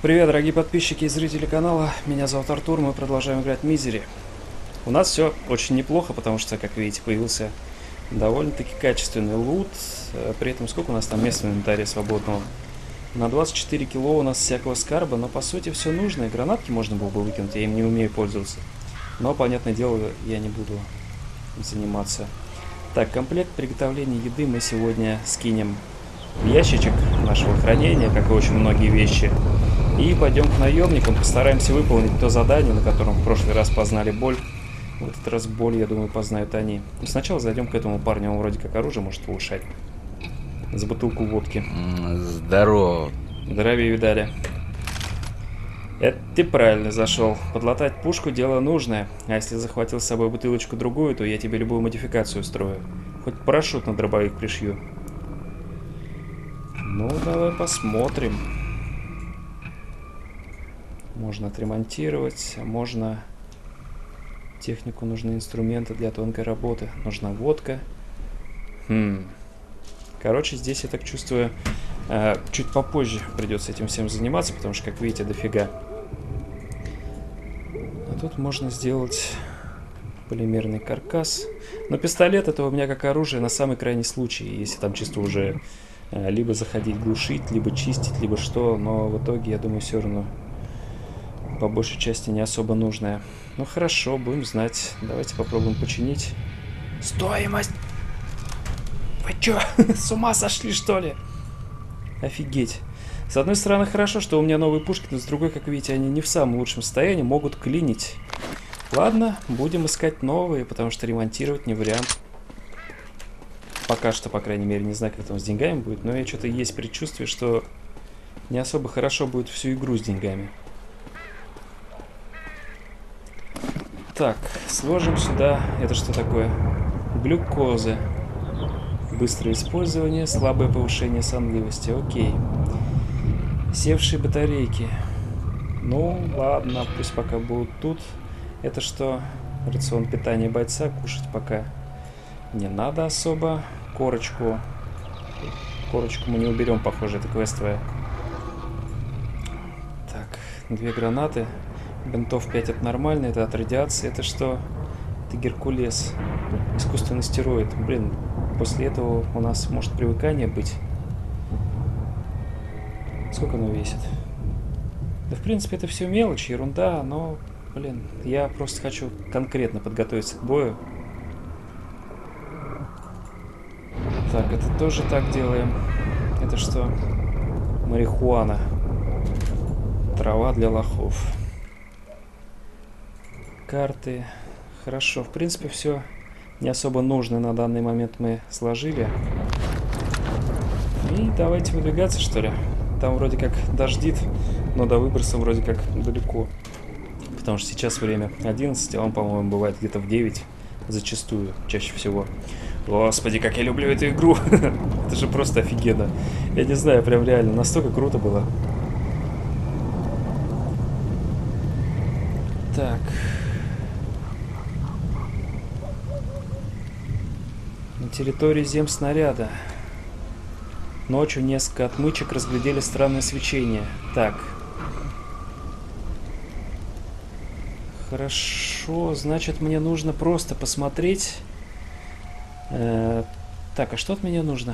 Привет, дорогие подписчики и зрители канала. Меня зовут Артур, мы продолжаем играть в Мизери. У нас все очень неплохо, потому что, как видите, появился довольно-таки качественный лут. При этом сколько у нас там места в инвентаре свободного? На 24 кило у нас всякого скарба, но по сути все нужно. И гранатки можно было бы выкинуть, я им не умею пользоваться. Но, понятное дело, я не буду заниматься. Так, комплект приготовления еды мы сегодня скинем в ящичек нашего хранения, как и очень многие вещи. И пойдем к наемникам, постараемся выполнить то задание, на котором в прошлый раз познали боль. В этот раз боль, я думаю, познают они. Но сначала зайдем к этому парню, он вроде как оружие может повышать. За бутылку водки. Здорово. Здравия видали. Это ты правильно зашел. Подлатать пушку дело нужное. А если захватил с собой бутылочку другую, то я тебе любую модификацию устрою. Хоть парашют на дробовик пришью. Ну, давай посмотрим. Можно отремонтировать, а можно... Технику нужны инструменты для тонкой работы. Нужна водка. Короче, здесь, я так чувствую, чуть попозже придется этим всем заниматься, потому что, как видите, дофига. А тут можно сделать полимерный каркас. Но пистолет это у меня как оружие на самый крайний случай, если там чисто уже либо заходить глушить, либо чистить, либо что. Но в итоге, я думаю, все равно по большей части не особо нужное. Ну хорошо, будем знать. Давайте попробуем починить. Стоимость! Вы чё, с ума сошли, что ли? Офигеть. С одной стороны, хорошо, что у меня новые пушки, но с другой, как видите, они не в самом лучшем состоянии, могут клинить. Ладно, будем искать новые, потому что ремонтировать не вариант. Пока что, по крайней мере, не знаю, как там с деньгами будет, но я что-то есть предчувствие, что не особо хорошо будет всю игру с деньгами. Так, сложим сюда. Это что такое? Глюкозы. Быстрое использование, слабое повышение сонливости. Окей. Севшие батарейки. Ну, ладно, пусть пока будут тут. Это что? Рацион питания бойца. Кушать пока не надо особо. Корочку. Корочку мы не уберем, похоже, это квестовая. Так, 2 гранаты. Бинтов 5 это нормально, это от радиации. Это что? Это Геркулес. Искусственный стероид. Блин, после этого у нас может привыкание быть. Сколько оно весит? Да, в принципе, это все мелочь, ерунда, но, блин, я просто хочу конкретно подготовиться к бою. Так, это тоже так делаем. Это что? Марихуана. Трава для лохов. Карты. Хорошо, в принципе, все не особо нужное на данный момент мы сложили. И давайте выдвигаться, что ли. Там вроде как дождит, но до выброса вроде как далеко. Потому что сейчас время 11, а он, по-моему, бывает где-то в 9. Зачастую, чаще всего. Господи, как я люблю эту игру. Это же просто офигенно. Я не знаю, прям реально, настолько круто было. Так... На территории земснаряда. Ночью несколько отмычек разглядели странное свечение. Так. Хорошо, значит, мне нужно просто посмотреть. Так, а что от меня нужно?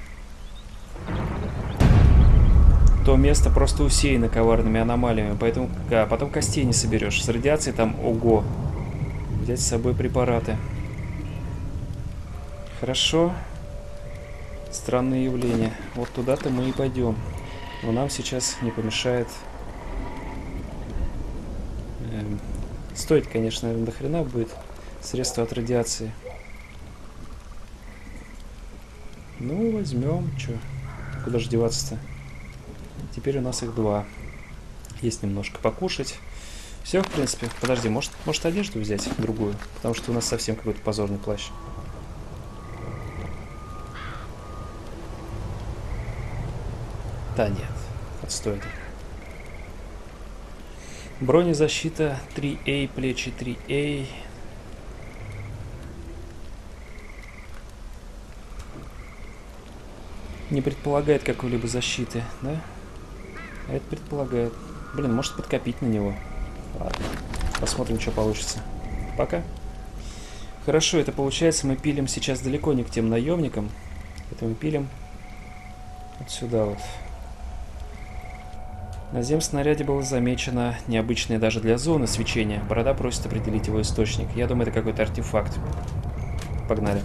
То место просто усеяно коварными аномалиями, поэтому потом костей не соберешь. С радиацией там ого. Взять с собой препараты. Хорошо. Странные явления. Вот туда-то мы и пойдем. Но нам сейчас не помешает... Стоит, конечно, наверное, до хрена будет средство от радиации. Ну, возьмем. Чё? Куда же деваться-то? Теперь у нас их 2. Есть немножко покушать. Все, в принципе. Подожди, может одежду взять другую? Потому что у нас совсем какой-то позорный плащ. Да нет, отстой. Бронезащита 3А, плечи 3А. Не предполагает какой-либо защиты, да? А это предполагает. Блин, может подкопить на него. Ладно. Посмотрим, что получится. Пока. Хорошо, это получается, мы пилим сейчас далеко не к тем наемникам. Это мы пилим вот сюда вот. На земснаряде было замечено необычное даже для зоны свечение. Борода просит определить его источник. Я думаю, это какой-то артефакт. Погнали.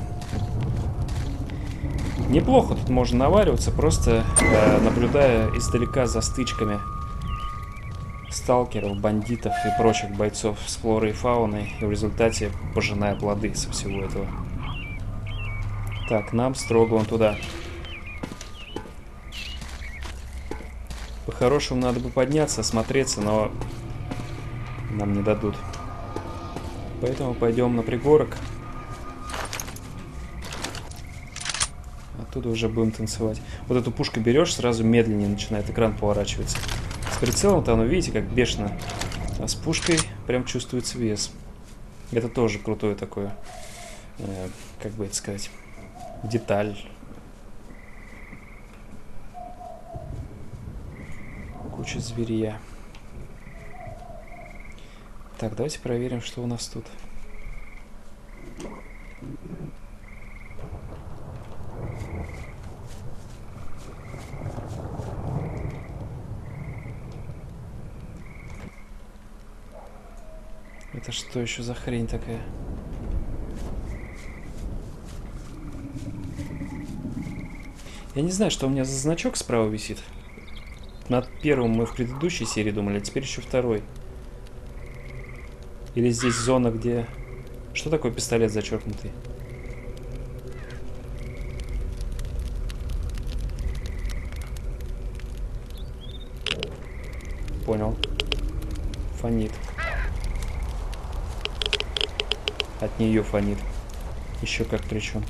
Неплохо тут можно навариваться, просто наблюдая издалека за стычками сталкеров, бандитов и прочих бойцов с флорой и фауной, и в результате пожиная плоды со всего этого. Так, нам строго вон туда. По-хорошему надо бы подняться, осмотреться, но нам не дадут. Поэтому пойдем на пригорок. Оттуда уже будем танцевать. Вот эту пушку берешь, сразу медленнее начинает экран поворачиваться. С прицелом-то оно, видите, как бешено. А с пушкой прям чувствуется вес. Это тоже крутое такое, как бы это сказать, деталь. Куча зверья. Так, давайте проверим, что у нас тут. Это что еще за хрень такая? Я не знаю, что у меня за значок справа висит. Над первым мы в предыдущей серии думали, а теперь еще второй. Или здесь зона, где... Что такое пистолет зачеркнутый? Понял. Фонит. От нее фонит. Еще как причем.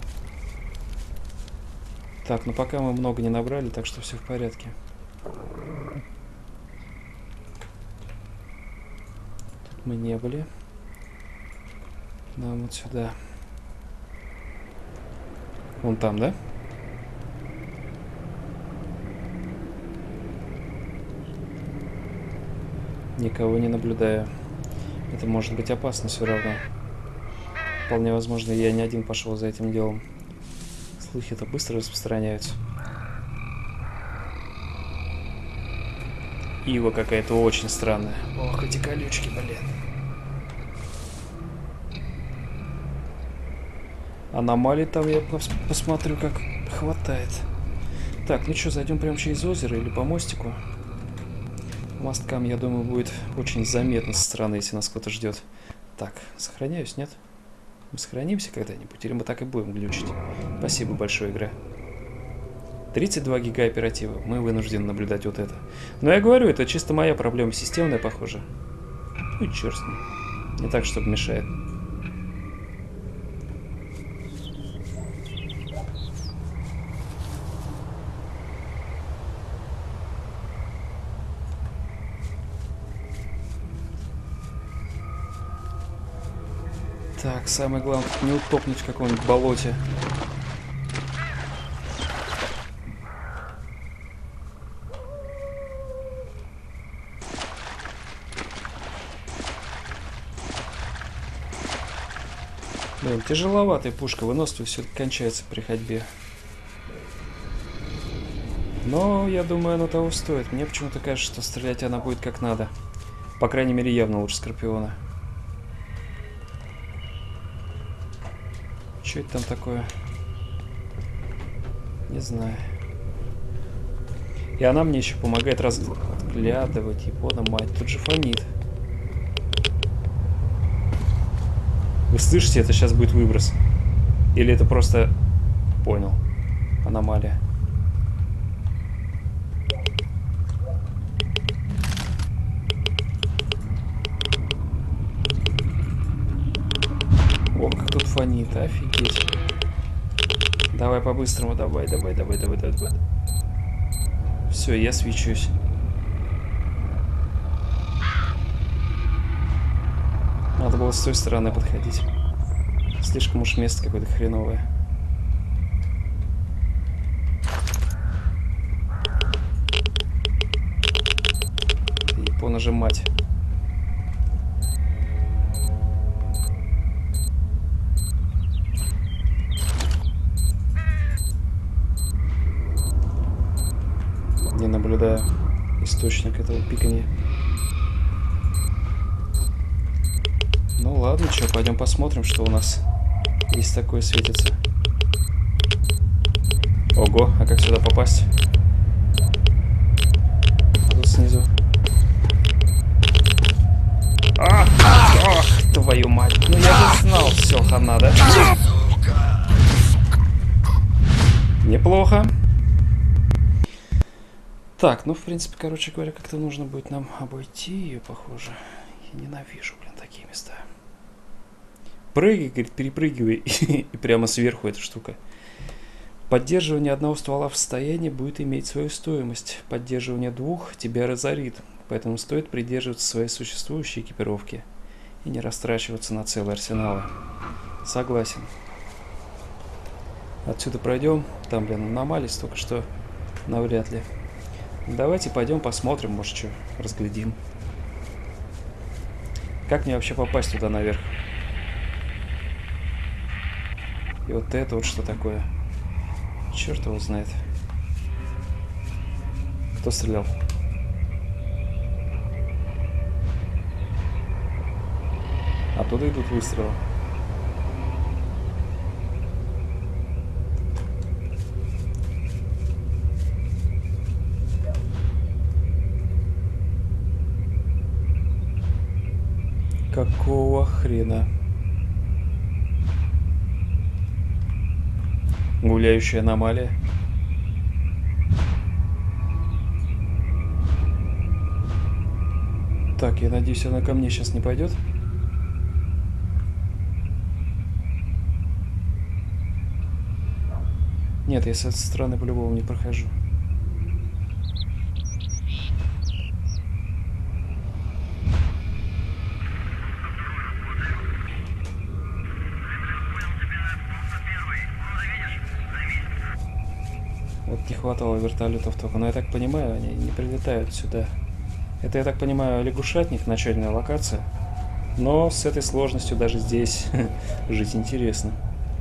Так, ну пока мы много не набрали, так что все в порядке. Тут мы не были. Нам вот сюда. Вон там, да? Никого не наблюдаю. Это может быть опасно все равно. Вполне возможно, я не один пошел за этим делом. Слухи-то быстро распространяются. Ива какая-то очень странная. Ох, эти колючки, блин. Аномалий там, я посмотрю, как хватает. Так, ну что, зайдем прямо через озеро или по мостику? Мосткам, я думаю, будет очень заметно со стороны, если нас кто-то ждет. Так, сохраняюсь, нет? Мы сохранимся когда-нибудь, или мы так и будем глючить? Спасибо большое, игра. 32 гига оператива. Мы вынуждены наблюдать вот это. Но я говорю, это чисто моя проблема системная, похоже. Ну и черт с ним. Не так, чтобы мешает. Так, самое главное, не утопнуть в каком-нибудь болоте. Блин, тяжеловатая пушка, выносливость все кончается при ходьбе. Но, я думаю, оно того стоит. Мне почему-то кажется, что стрелять она будет как надо. По крайней мере, явно лучше Скорпиона. Что это там такое? Не знаю. И она мне еще помогает разглядывать. Ебона мать, тут же фонит. Вы слышите, это сейчас будет выброс? Или это просто... Понял. Аномалия. Ох, как тут фонит, офигеть. Давай по-быстрому, давай. Все, я свечусь. Надо было с той стороны подходить. Слишком уж место какое-то хреновое. нажимать. Не наблюдаю источник этого пикания. Ну ладно, что, пойдем посмотрим, что у нас здесь такое светится. Ого, а как сюда попасть? Тут снизу. Ах, твою мать. Ну я же знал, все, хана, да? Неплохо. Так, ну в принципе, короче говоря, как-то нужно будет нам обойти ее, похоже. Я ненавижу, блин, такие места. Прыгай, говорит, перепрыгивай. И прямо сверху эта штука. Поддерживание одного ствола в состоянии будет иметь свою стоимость. Поддерживание двух тебя разорит. Поэтому стоит придерживаться своей существующей экипировки. И не растрачиваться на целые арсеналы. Согласен. Отсюда пройдем. Там, блин, аномалии столько, что навряд ли. Давайте пойдем посмотрим, может, что разглядим. Как мне вообще попасть туда наверх? И вот это вот что такое? Черт его знает. Кто стрелял? Оттуда идут выстрелы. Какого хрена? Гуляющая аномалия. Так, я надеюсь, она ко мне сейчас не пойдет. Нет, я с этой стороны по-любому не прохожу. Вот не хватало вертолетов только. Но я так понимаю, они не прилетают сюда. Это, я так понимаю, лягушатник, начальная локация. Но с этой сложностью даже здесь жить интересно.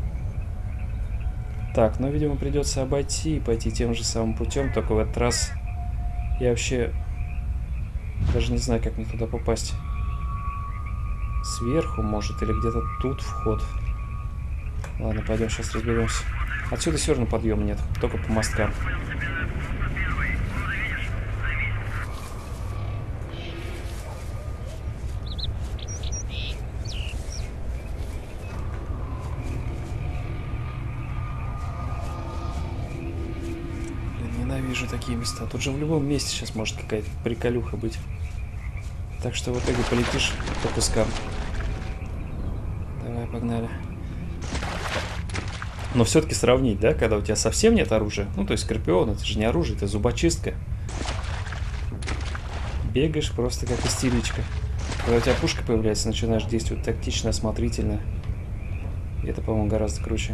Так, ну, видимо, придется обойти и пойти тем же самым путем, только в этот раз я вообще даже не знаю, как мне туда попасть. Сверху, может, или где-то тут вход. Ладно, пойдем сейчас разберемся. Отсюда все равно подъема нет, только по мосткам. Ненавижу такие места. Тут же в любом месте сейчас может какая-то приколюха быть. Так что в итоге полетишь по кускам. Давай, погнали. Но все-таки сравнить, да, когда у тебя совсем нет оружия. Ну, то есть Скорпион, это же не оружие, это зубочистка. Бегаешь просто как истеричка. Когда у тебя пушка появляется, начинаешь действовать тактично, осмотрительно. И это, по-моему, гораздо круче.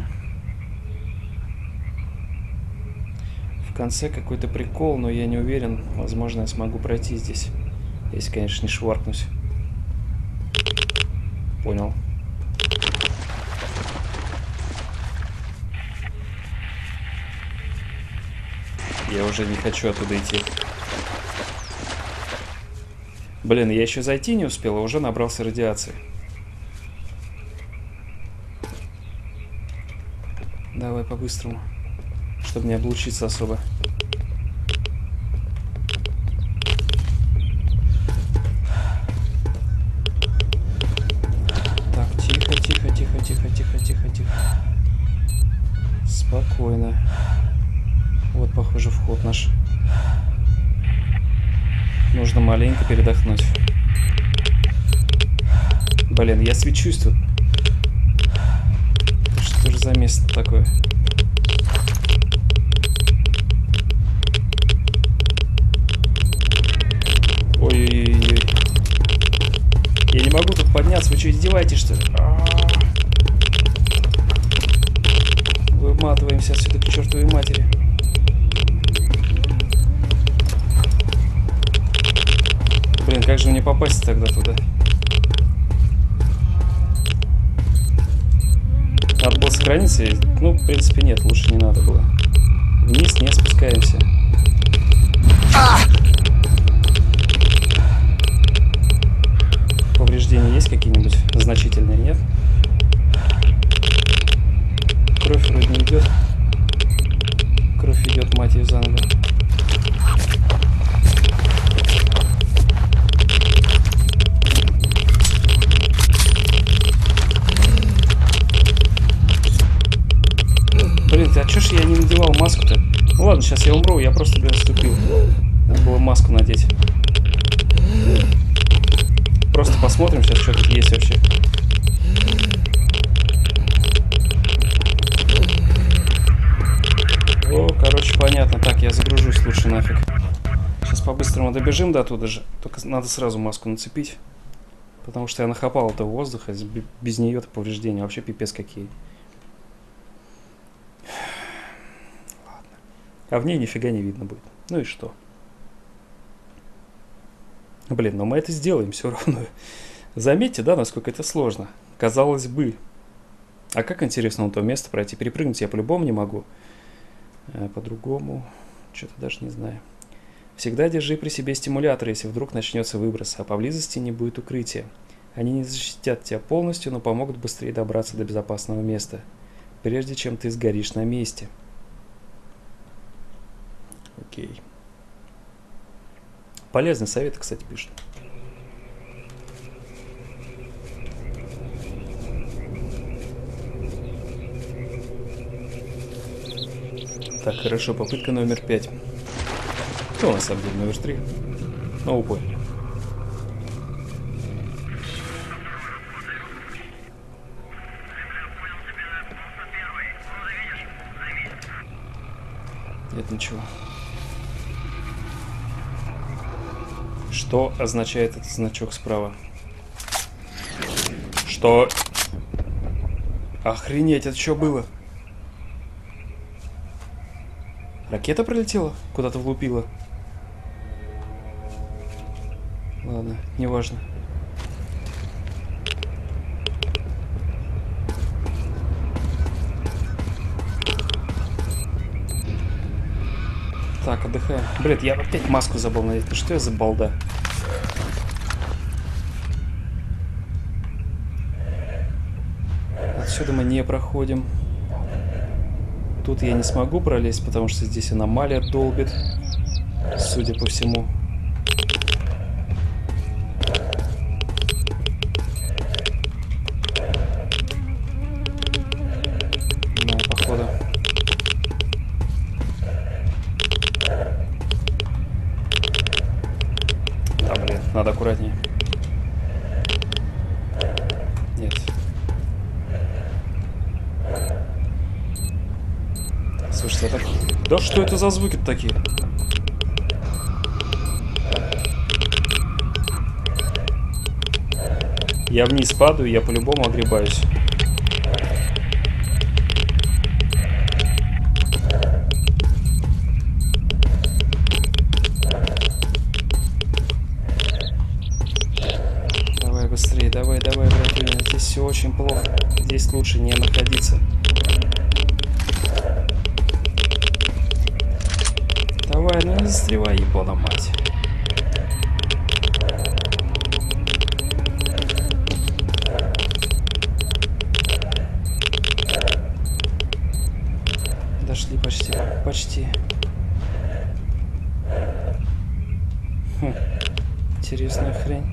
В конце какой-то прикол, но я не уверен. Возможно, я смогу пройти здесь. Если, конечно, не шваркнусь. Понял. Я уже не хочу оттуда идти. Блин, я еще зайти не успел, а уже набрался радиации. Давай по-быстрому, чтобы не облучиться особо. Так, тихо, тихо, тихо, тихо, тихо, тихо, тихо. Спокойно. Вот, похоже, вход наш. Нужно маленько передохнуть. Блин, я свечусь тут. Что же за место такое? Ой-ой-ой. Я не могу тут подняться. Вы что, издеваетесь, что ли? Выматываемся отсюда к чертовой матери. Блин, как же мне попасть тогда туда? Надо было сохраниться? Ну, в принципе, нет, лучше не надо было. Вниз не спускаемся. Повреждения есть какие-нибудь значительные, нет? Кровь вроде не идет. Кровь идет, мать ее за ногу. Блин, а чё ж я не надевал маску-то? Ну ладно, сейчас я умру, я просто, блин, вступил. Надо было маску надеть. Просто посмотрим сейчас, что тут есть вообще. О, короче, понятно. Так, я загружусь лучше нафиг. Сейчас по-быстрому добежим до туда же. Только надо сразу маску нацепить. Потому что я нахапал этого воздуха. Без нее-то повреждения вообще пипец какие. Ладно. А в ней нифига не видно будет. Ну и что? Блин, но мы это сделаем все равно. Заметьте, да, насколько это сложно. Казалось бы. А как интересно на то место пройти? Перепрыгнуть я по-любому не могу. По-другому. Что-то даже не знаю. Всегда держи при себе стимулятор, если вдруг начнется выброс, а поблизости не будет укрытия. Они не защитят тебя полностью, но помогут быстрее добраться до безопасного места, прежде чем ты сгоришь на месте. Окей. Полезный совет, кстати, пишут. Так, хорошо, попытка номер 5. Ну, на самом деле, номер 3. Ну, поняли. Нет ничего. Что означает этот значок справа? Что? Охренеть, это что было? Ракета пролетела? Куда-то влупила? Ладно, неважно. Так, отдыхаем. Блин, я опять маску забыл надеть. Ну что я за балда? Отсюда мы не проходим. Тут я не смогу пролезть, потому что здесь аномалия долбит, судя по всему. Да, походу. Да, блин, надо аккуратнее. Нет. Слушайте, а так... Да что это за звуки такие? Я вниз падаю, я по-любому огребаюсь. Давай быстрее, давай, братья. Здесь все очень плохо. Здесь лучше не находиться. Давай, ну не застревай, ебана мать. Дошли почти. Почти. Хм. Интересная хрень.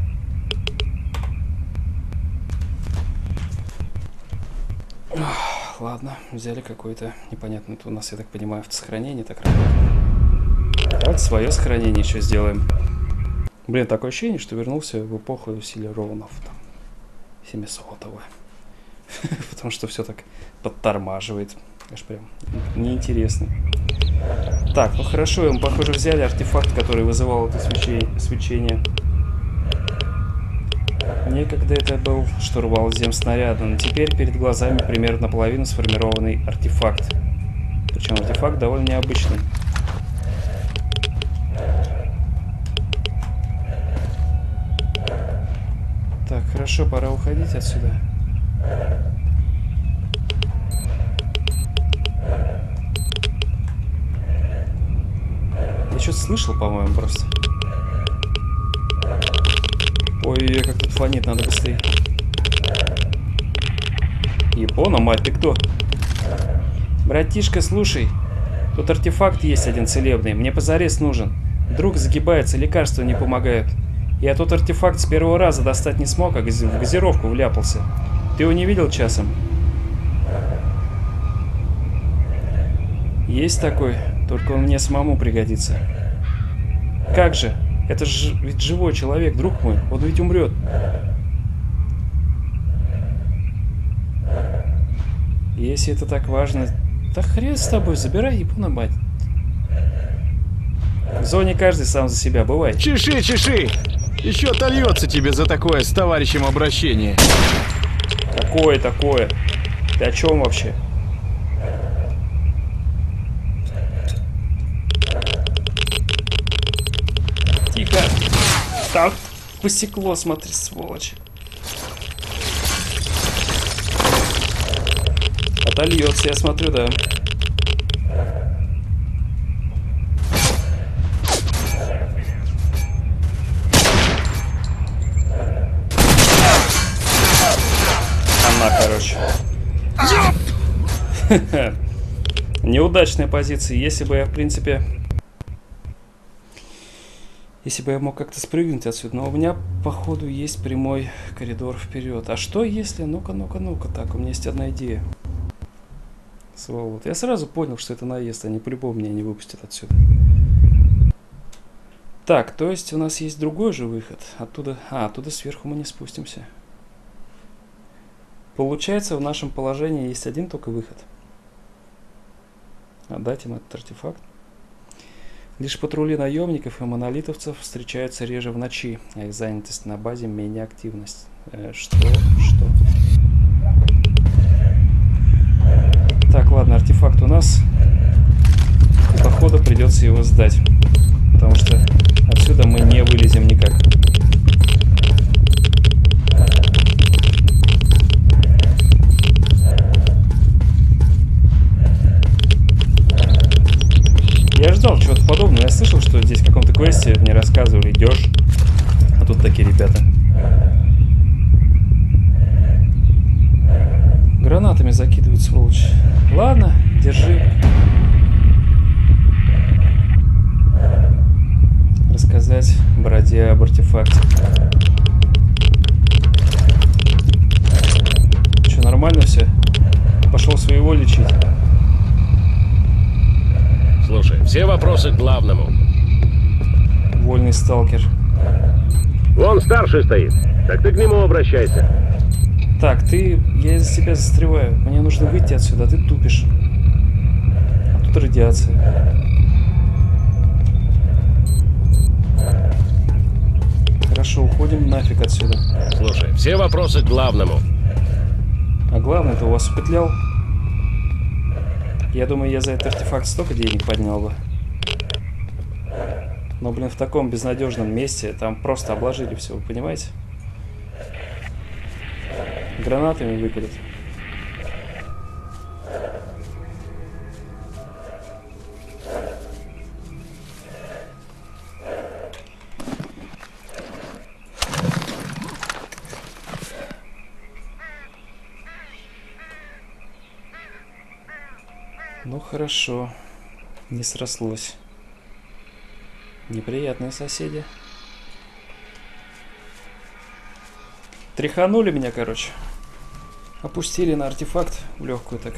Ладно, взяли какой-то непонятный. У нас, я так понимаю, автосохранение так работает. Давайте свое сохранение еще сделаем. Блин, такое ощущение, что вернулся в эпоху Силеронов. 700-го. Потому что все так подтормаживает. Аж прям неинтересно. Так, ну хорошо, мы, похоже, взяли артефакт, который вызывал это свечение. Некогда это был штурвал земснаряда, но теперь перед глазами примерно наполовину сформированный артефакт. Причем артефакт довольно необычный. Так, хорошо, пора уходить отсюда. Я что-то слышал, по-моему, просто. Ой, как тут фонит, надо быстрее. Япона, мать, ты кто? Братишка, слушай. Тут артефакт есть один целебный. Мне позарез нужен. Вдруг загибается, лекарства не помогают. Я тот артефакт с первого раза достать не смог, а в газировку вляпался. Ты его не видел часом? Есть такой, только он мне самому пригодится. Как же? Это же ведь живой человек, друг мой. Он ведь умрет. Если это так важно... Да хрен с тобой, забирай Япона, мать. В зоне каждый сам за себя, бывает. Чеши, чеши! Еще отольется тебе за такое с товарищем обращение. Такое. Ты о чем вообще? Тихо. Так, посекло, смотри, сволочь. Отольется, я смотрю, да. Она, короче. Неудачная позиция. Если бы я, в принципе... Если бы я мог как-то спрыгнуть отсюда. Но у меня, походу, есть прямой коридор вперед. А что если... Ну-ка. Так, у меня есть одна идея. Сволот. Я сразу понял, что это наезд. Они по-любому меня не выпустят отсюда. Так, то есть у нас есть другой же выход. Оттуда... оттуда сверху мы не спустимся. Получается, в нашем положении есть один только выход. Отдать им этот артефакт. Лишь патрули наемников и монолитовцев встречаются реже в ночи, а их занятость на базе менее активность. Что? Так, ладно, артефакт у нас. И походу придется его сдать. Потому что отсюда мы не вылезем никак. Я ждал чего-то подобного. Я слышал, что здесь в каком-то квесте мне рассказывали, идешь. А тут такие ребята. Гранатами закидывают, сволочь. Ладно, держи. Рассказать бороде об артефакте. Че, нормально все? Пошел своего лечить. Слушай, все вопросы к главному. Вольный сталкер. Вон старший стоит. Так ты к нему обращайся. Так, я из-за тебя застреваю. Мне нужно выйти отсюда, а ты тупишь. А тут радиация. Хорошо, уходим нафиг отсюда. Слушай, все вопросы к главному. А главное, ты у вас упетлял. Я думаю, я за этот артефакт столько денег поднял бы. Но, блин, в таком безнадежном месте там просто обложили все, вы понимаете? Гранатами выколят. Ну хорошо, не срослось. Неприятные соседи. Тряханули меня, короче. Опустили на артефакт в легкую так.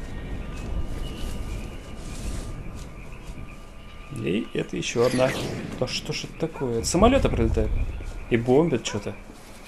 И это еще одна. Да что ж это такое? Это самолеты прилетают. И бомбят что-то.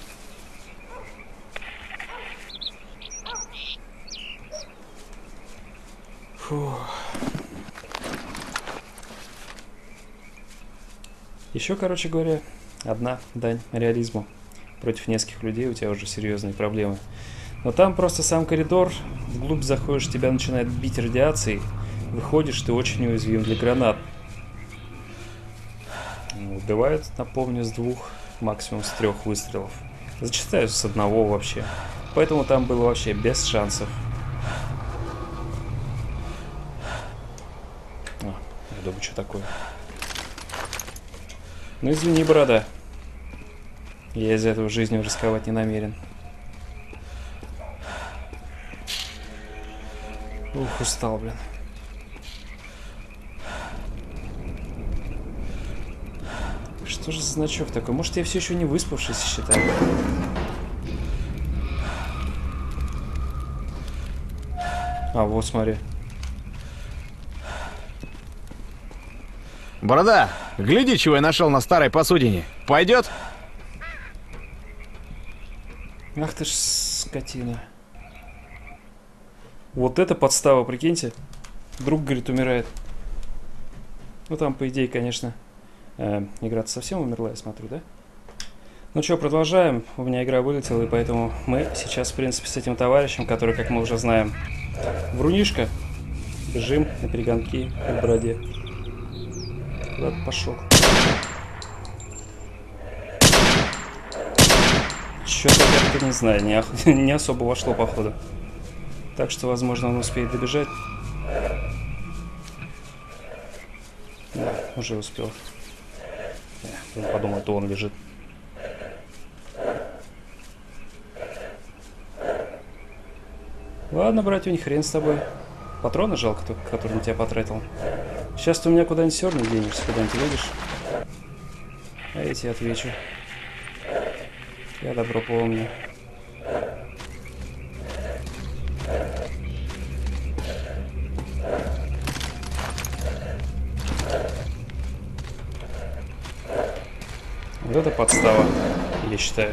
Еще, короче говоря, одна дань реализму. Против нескольких людей у тебя уже серьезные проблемы. Но там просто сам коридор, вглубь заходишь, тебя начинает бить радиацией. Выходишь, ты очень уязвим для гранат. Убивают, напомню, с 2, максимум с 3 выстрелов. Зачитаю с одного вообще. Поэтому там было вообще без шансов. Я думаю, что такое. Ну извини, борода. Я из-за этого жизнью рисковать не намерен. Ух, устал, блин. Что же за значок такой? Может, я все еще не выспавшийся считаю? А, вот, смотри. Борода, гляди, чего я нашел на старой посудине. Пойдет? Ах ты ж скотина. Вот это подстава, прикиньте. Друг, говорит, умирает. Ну, там, по идее, конечно, игра-то совсем умерла, я смотрю, да? Ну что, продолжаем. У меня игра вылетела, и поэтому мы сейчас, в принципе, с этим товарищем, который, как мы уже знаем, врунишка, бежим на перегонки в бороде. Куда-то пошел. Что-то как-то, не знаю, не особо вошло, походу. Так что, возможно, он успеет добежать. Да, уже успел. Я подумал, то он лежит. Ладно, братюнь, хрен с тобой. Патроны жалко только, которые на тебя потратил. Сейчас ты у меня куда-нибудь все равно денешься, куда-нибудь едешь. А я тебе отвечу. Я добро помню. Вот это подстава, я считаю.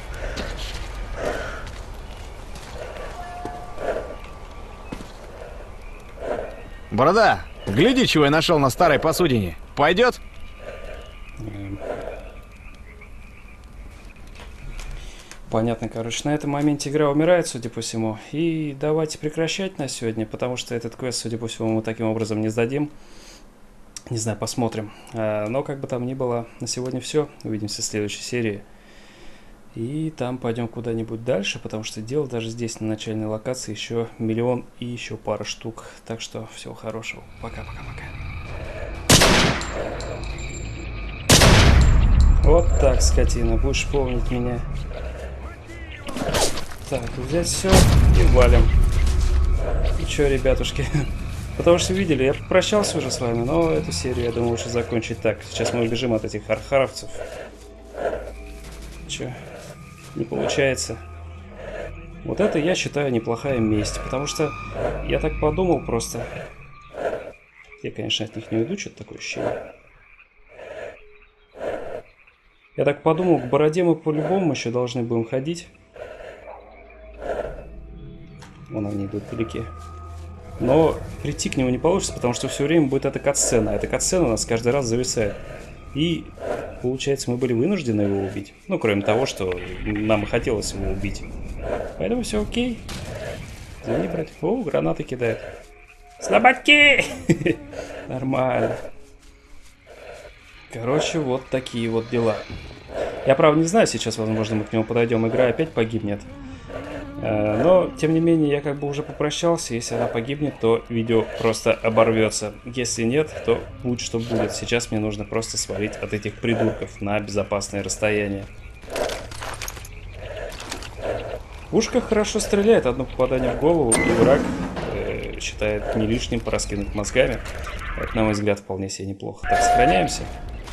Борода, гляди, чего я нашел на старой посудине. Пойдет? Понятно, короче, на этом моменте игра умирает, судя по всему. И давайте прекращать на сегодня, потому что этот квест, судя по всему, мы таким образом не сдадим. Не знаю, посмотрим. Но как бы там ни было, на сегодня все. Увидимся в следующей серии. И там пойдем куда-нибудь дальше, потому что дел даже здесь, на начальной локации, еще миллион и еще пара штук. Так что всего хорошего. Пока-пока-пока. Вот так, скотина, будешь помнить меня. Так, взять все и валим. И чё, ребятушки? Потому что видели, я попрощался уже с вами, но эту серию, я думаю, лучше закончить так. Сейчас мы убежим от этих архаровцев. Чё? Не получается. Вот это, я считаю, неплохая месть. Потому что я так подумал просто. Я, конечно, от них не уйду, что-то такое ощущение. Я так подумал, к бороде мы по-любому еще должны будем ходить. Вон они идут вдалеке. Но прийти к нему не получится, потому что все время будет эта катсцена. Эта катсцена у нас каждый раз зависает. И получается, мы были вынуждены его убить. Ну, кроме того, что нам и хотелось его убить. Поэтому все окей. Извини, брат. О, гранаты кидают. Слабаки! Нормально. Короче, вот такие вот дела. Я, правда, не знаю, сейчас, возможно, мы к нему подойдем, игра опять погибнет. Но, тем не менее, я как бы уже попрощался. Если она погибнет, то видео просто оборвется. Если нет, то будь что будет. Сейчас мне нужно просто свалить от этих придурков на безопасное расстояние. Пушка хорошо стреляет. Одно попадание в голову, и враг считает не лишним пораскинуть мозгами. Это, на мой взгляд, вполне себе неплохо. Так, сохраняемся.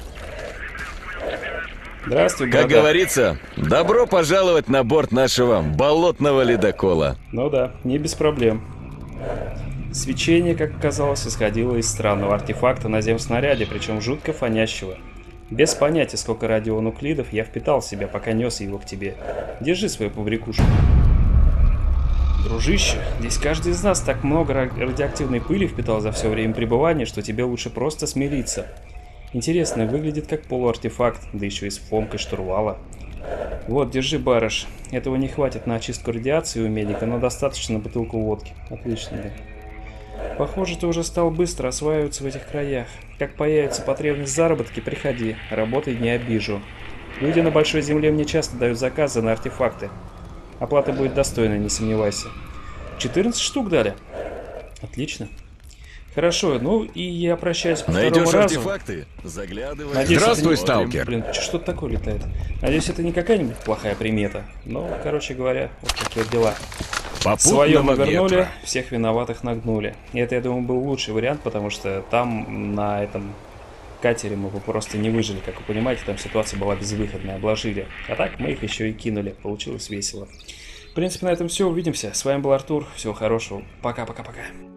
Здравствуй, Как борода. говорится, добро пожаловать на борт нашего болотного ледокола. Ну да, не без проблем. Свечение, как оказалось, исходило из странного артефакта на земснаряде, причем жутко фонящего. Без понятия, сколько радионуклидов я впитал в себя, пока нес его к тебе. Держи свою побрякушку. Дружище, здесь каждый из нас так много радиоактивной пыли впитал за все время пребывания, что тебе лучше просто смириться. Интересно, выглядит как полуартефакт, да еще и с фомкой штурвала. Вот, держи, барыш. Этого не хватит на очистку радиации у медика, но достаточно на бутылку водки. Отлично, да. Похоже, ты уже стал быстро осваиваться в этих краях. Как появится потребность в заработке, приходи. Работай, не обижу. Люди на Большой Земле мне часто дают заказы на артефакты. Оплата будет достойной, не сомневайся. 14 штук дали. Отлично. Хорошо, ну и я прощаюсь по Найдешь второму разу. артефакты? Заглядывай. Надеюсь, Здравствуй, это не- сталкер. Блин, что-то такое летает. Надеюсь, это не какая-нибудь плохая примета. Но, короче говоря, вот такие вот дела. Свое мы Попутного вернули, ветра. всех виноватых нагнули. И это, я думаю, был лучший вариант, потому что там, на этом катере, мы бы просто не выжили. Как вы понимаете, там ситуация была безвыходная, обложили. А так мы их еще и кинули. Получилось весело. В принципе, на этом все. Увидимся. С вами был Артур. Всего хорошего. Пока-пока-пока.